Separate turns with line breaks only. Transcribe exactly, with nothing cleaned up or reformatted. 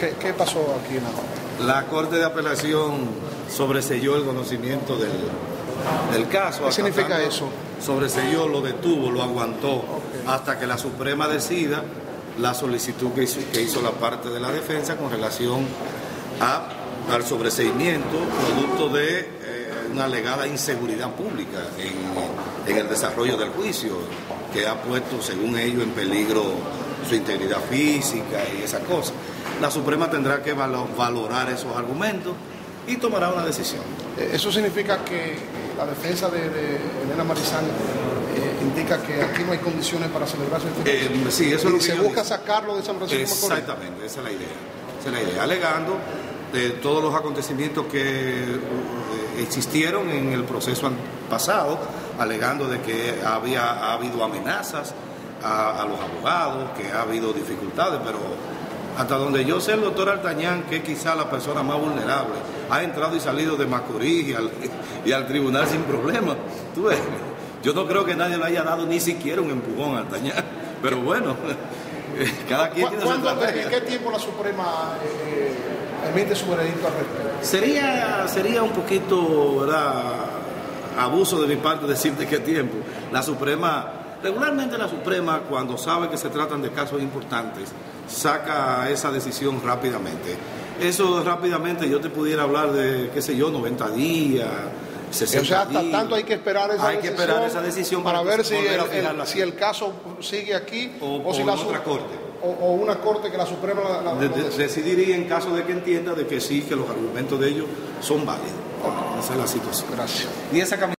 ¿Qué, qué pasó aquí en la Corte?
La Corte de Apelación sobreseyó el conocimiento del, del caso.
¿Qué significa eso?
Sobreseyó, lo detuvo, lo aguantó, okay, hasta que la Suprema decida la solicitud que hizo, que hizo la parte de la defensa con relación a, al sobreseimiento producto de eh, una alegada inseguridad pública en, en el desarrollo del juicio, que ha puesto, según ellos, en peligro su integridad física y esas cosas. La Suprema tendrá que valorar esos argumentos y tomará una decisión.
¿Eso significa que la defensa de, de Elena Marizán eh, indica que aquí no hay condiciones para celebrarse el juicio?
Eh, sí, eso es lo que
se
yo
busca
digo.
Sacarlo de San Francisco de Macorís.
Exactamente, esa es la idea. Esa es la idea, alegando de todos los acontecimientos que existieron en el proceso pasado, alegando de que había ha habido amenazas a, a los abogados, que ha habido dificultades, pero hasta donde yo sé, el doctor Artañán, que es quizá la persona más vulnerable, ha entrado y salido de Macorís y al, y al tribunal sin problema. ¿Tú ves? Yo no creo que nadie le haya dado ni siquiera un empujón a Artañán, pero bueno, cada quien tiene su estrategia.
¿En qué tiempo la Suprema eh, emite su veredicto al respecto?
Sería, sería un poquito, ¿verdad?, abuso de mi parte decirte qué tiempo. La Suprema... Regularmente la Suprema, cuando sabe que se tratan de casos importantes, saca esa decisión rápidamente. Eso rápidamente yo te pudiera hablar de, qué sé yo, noventa días, sesenta
o sea, hasta
días.
tanto hay que esperar esa
hay
decisión.
Que esperar esa decisión
para, para ver si el,
el,
si el caso sigue aquí
o,
o, o si
o
la
otra corte.
O, o una corte que la Suprema la, la,
de, de, decidiría en caso de que entienda de que sí, que los argumentos de ellos son válidos.
Okay.
Esa es la situación.
Gracias.
Y esa